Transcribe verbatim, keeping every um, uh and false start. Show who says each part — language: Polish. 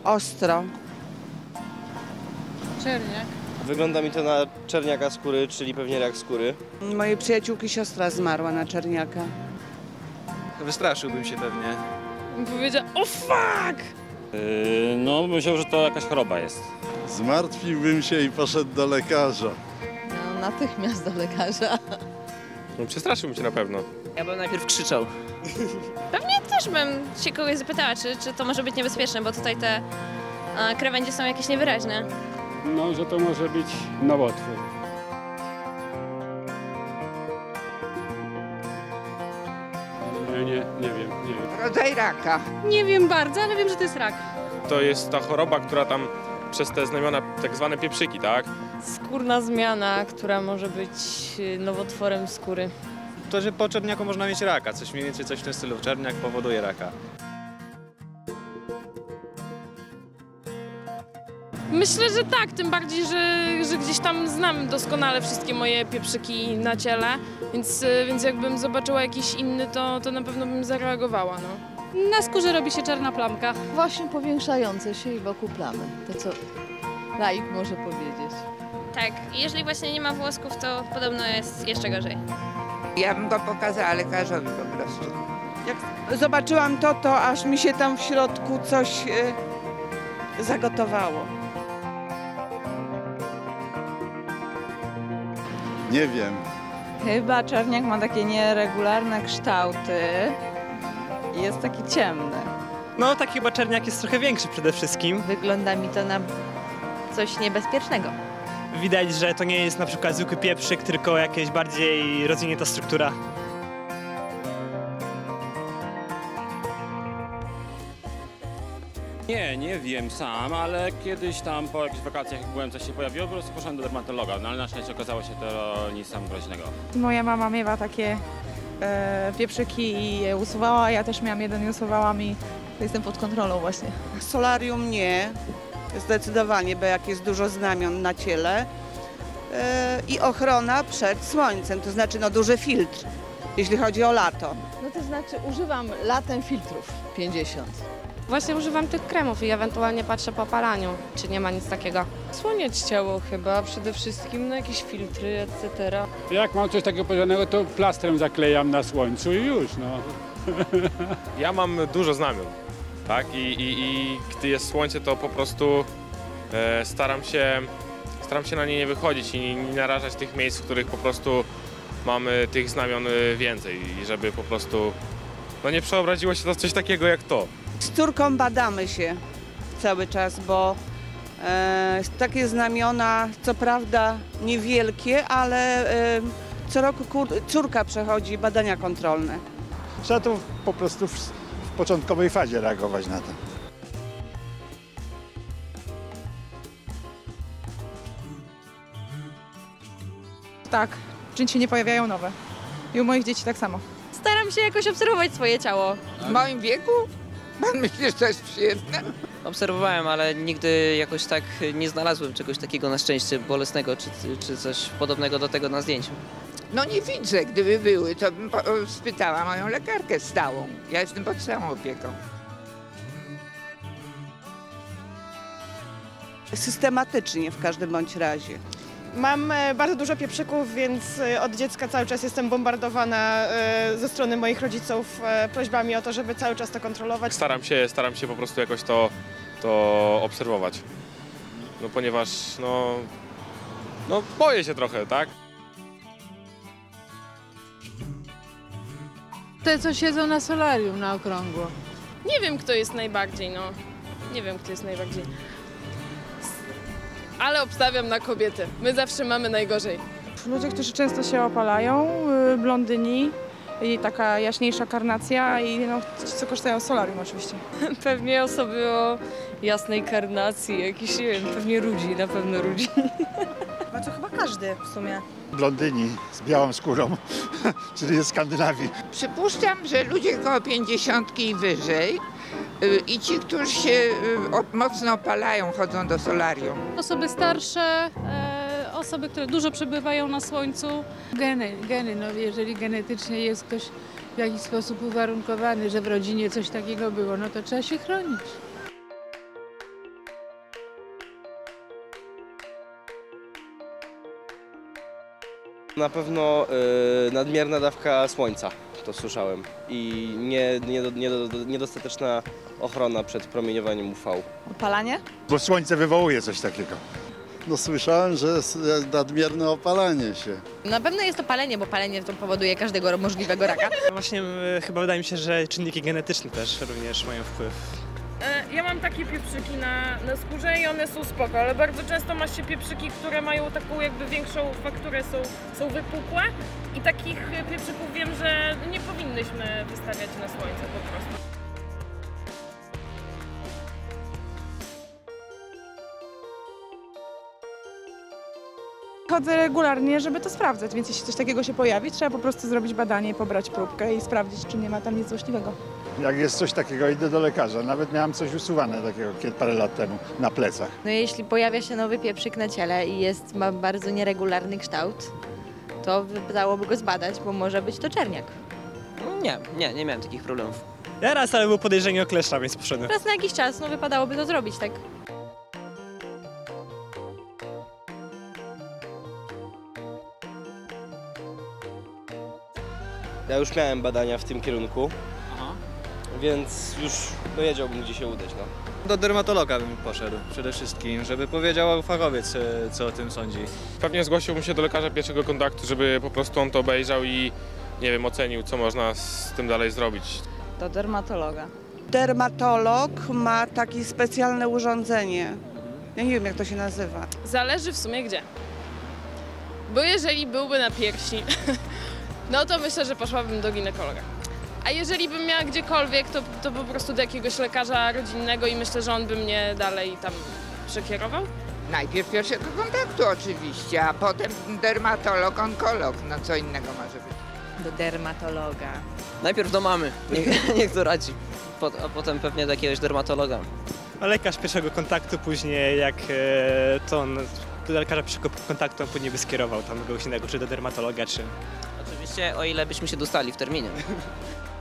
Speaker 1: Ostro.
Speaker 2: Czerniak.
Speaker 3: Wygląda mi to na czerniaka skóry, czyli pewnie rak skóry.
Speaker 1: Mojej przyjaciółki siostra zmarła na czerniaka.
Speaker 3: Wystraszyłbym się pewnie.
Speaker 2: Powiedział, o fuck!
Speaker 4: Yy, no myślał, że to jakaś choroba jest.
Speaker 5: Zmartwiłbym się i poszedł do lekarza.
Speaker 6: No, natychmiast do lekarza.
Speaker 7: No, przestraszyłbym się na pewno.
Speaker 8: Ja bym najpierw krzyczał.
Speaker 9: Pewnie też bym się kogoś zapytała, czy, czy to może być niebezpieczne, bo tutaj te a, krawędzie są jakieś niewyraźne.
Speaker 10: No, że to może być nowotwór. Nie, nie, nie wiem, nie wiem.
Speaker 1: Rodzaj raka.
Speaker 2: Nie wiem bardzo, ale wiem, że to jest rak.
Speaker 7: To jest ta choroba, która tam przez te znamiona, tak zwane pieprzyki, tak?
Speaker 6: Skórna zmiana, która może być nowotworem skóry.
Speaker 3: To, że po czerniaku można mieć raka, coś mniej więcej coś w tym stylu. Czerniak powoduje raka.
Speaker 2: Myślę, że tak, tym bardziej, że, że gdzieś tam znam doskonale wszystkie moje pieprzyki na ciele, więc, więc jakbym zobaczyła jakiś inny, to, to na pewno bym zareagowała. No. Na skórze robi się czarna plamka.
Speaker 6: Właśnie powiększające się i wokół plamy. To co laik może powiedzieć.
Speaker 9: Tak, i jeżeli właśnie nie ma włosków, to podobno jest jeszcze gorzej.
Speaker 1: Ja bym go pokazała lekarzowi po prostu. Jak zobaczyłam to, to aż mi się tam w środku coś e, zagotowało.
Speaker 5: Nie wiem.
Speaker 6: Chyba czerniak ma takie nieregularne kształty i jest taki ciemny.
Speaker 8: No tak chyba czerniak jest trochę większy przede wszystkim.
Speaker 6: Wygląda mi to na coś niebezpiecznego.
Speaker 8: Widać, że to nie jest na przykład zwykły pieprzyk, tylko jakaś bardziej rozwinięta struktura.
Speaker 4: Nie, nie wiem sam, ale kiedyś tam po jakichś wakacjach, jak byłem, coś się pojawiło, po prostu poszedłem do dermatologa, no ale na szczęście okazało się to nic tam groźnego.
Speaker 11: Moja mama miewa takie e, pieprzyki i je usuwała, ja też miałam jeden i usuwałam i
Speaker 6: Jestem pod kontrolą właśnie.
Speaker 1: Solarium nie, zdecydowanie, bo jak jest dużo znamion na ciele. E, I ochrona przed słońcem, to znaczy no duży filtr, jeśli chodzi o lato.
Speaker 6: No to znaczy używam latem filtrów pięćdziesiąt.
Speaker 2: Właśnie używam tych kremów i ewentualnie patrzę po opalaniu, czy nie ma nic takiego.
Speaker 6: Słonieć ciało chyba, przede wszystkim no jakieś filtry, et cetera.
Speaker 10: Jak mam coś takiego porządnego, to plastrem zaklejam na słońcu i już, no.
Speaker 7: Ja mam dużo znamion, tak? I, i, i gdy jest słońce, to po prostu e, staram się, staram się na nie nie wychodzić i nie narażać tych miejsc, w których po prostu mamy tych znamion więcej i żeby po prostu no nie przeobraziło się to w coś takiego jak to.
Speaker 1: Z córką badamy się cały czas, bo e, takie znamiona, co prawda niewielkie, ale e, co roku kur, córka przechodzi badania kontrolne.
Speaker 5: Trzeba to po prostu w, w początkowej fazie reagować na to.
Speaker 11: tak, czy się nie pojawiają nowe. I u moich dzieci tak samo.
Speaker 6: Staram się jakoś obserwować swoje ciało.
Speaker 1: W moim wieku? Pan myśli, że to jest przyjemne?
Speaker 8: Obserwowałem, ale nigdy jakoś tak nie znalazłem czegoś takiego na szczęście bolesnego, czy, czy coś podobnego do tego na zdjęciu.
Speaker 1: No nie widzę, gdyby były, to bym spytała moją lekarkę stałą. Ja jestem pod całą opieką. Systematycznie w każdym bądź razie.
Speaker 2: Mam bardzo dużo pieprzyków, więc od dziecka cały czas jestem bombardowana ze strony moich rodziców prośbami o to, żeby cały czas to kontrolować.
Speaker 7: Staram się, staram się po prostu jakoś to, to obserwować, no ponieważ no, no boję się trochę, tak?
Speaker 11: Te, co siedzą na solarium na okrągło.
Speaker 2: Nie wiem, kto jest najbardziej, no. Nie wiem, kto jest najbardziej. Ale obstawiam na kobiety. My zawsze mamy najgorzej.
Speaker 11: Ludzie, którzy często się opalają, blondyni i taka jaśniejsza karnacja i no, ci, co korzystają z solarium oczywiście.
Speaker 6: Pewnie osoby o jasnej karnacji, jakiś, nie wiem, pewnie ludzi, na pewno ludzi.
Speaker 11: No to chyba każdy w sumie.
Speaker 5: Blondyni z białą skórą, czyli ze Skandynawii.
Speaker 1: Przypuszczam, że ludzie koło pięćdziesiątki i wyżej i ci, którzy się mocno opalają, chodzą do solarium.
Speaker 2: Osoby starsze, e, osoby, które dużo przebywają na słońcu.
Speaker 11: Geny, geny, no jeżeli genetycznie jest ktoś w jakiś sposób uwarunkowany, że w rodzinie coś takiego było, no to trzeba się chronić.
Speaker 12: Na pewno y, nadmierna dawka słońca, to słyszałem. I nie, nie, nie, niedostateczna ochrona przed promieniowaniem U V.
Speaker 6: Opalanie?
Speaker 5: Bo słońce wywołuje coś takiego.
Speaker 13: No słyszałem, że jest nadmierne opalanie się.
Speaker 14: Na pewno jest to palenie, bo palenie to powoduje każdego możliwego raka.
Speaker 15: Właśnie e, chyba wydaje mi się, że czynniki genetyczne też również mają wpływ.
Speaker 2: E, Ja mam takie pieprzyki na, na skórze i one są spoko, ale bardzo często ma się pieprzyki, które mają taką jakby większą fakturę, są, są wypukłe i takich pieprzyków wiem, że nie powinnyśmy wystawiać na słońce po prostu.
Speaker 11: Chodzę regularnie, żeby to sprawdzać, więc jeśli coś takiego się pojawi, trzeba po prostu zrobić badanie, pobrać próbkę i sprawdzić, czy nie ma tam nic złośliwego.
Speaker 5: Jak jest coś takiego, idę do lekarza. Nawet miałem coś usuwane takiego kiedy parę lat temu na plecach.
Speaker 14: No jeśli pojawia się nowy pieprzyk na ciele i jest, ma bardzo nieregularny kształt, to wypadałoby go zbadać, bo może być to czerniak.
Speaker 8: Nie, nie, nie miałem takich problemów.
Speaker 15: Ja raz, ale było podejrzenie o kleszcza, więc poszedłem.
Speaker 14: Raz na jakiś czas, no wypadałoby to zrobić, tak?
Speaker 12: Ja już miałem badania w tym kierunku, więc już dowiedziałbym, gdzie się udać. No.
Speaker 3: Do dermatologa bym poszedł przede wszystkim, żeby powiedział fachowiec, e, co o tym sądzi.
Speaker 7: Pewnie zgłosiłbym się do lekarza pierwszego kontaktu, żeby po prostu on to obejrzał i nie wiem, ocenił, co można z tym dalej zrobić.
Speaker 6: Do dermatologa.
Speaker 1: Dermatolog ma takie specjalne urządzenie. Ja nie wiem, jak to się nazywa.
Speaker 2: Zależy w sumie gdzie. Bo jeżeli byłby na piersi, no to myślę, że poszłabym do ginekologa. A jeżeli bym miała gdziekolwiek, to, to po prostu do jakiegoś lekarza rodzinnego i myślę, że on by mnie dalej tam przekierował.
Speaker 16: Najpierw pierwszego kontaktu oczywiście, a potem dermatolog, onkolog, no co innego może być.
Speaker 14: Do dermatologa.
Speaker 8: Najpierw do mamy, niech, niech to radzi, po, a potem pewnie do jakiegoś dermatologa.
Speaker 15: A lekarz pierwszego kontaktu później, jak e, to on do lekarza pierwszego kontaktu on później by skierował tam kogoś innego, czy do dermatologa, czy...
Speaker 8: Oczywiście o ile byśmy się dostali w terminie.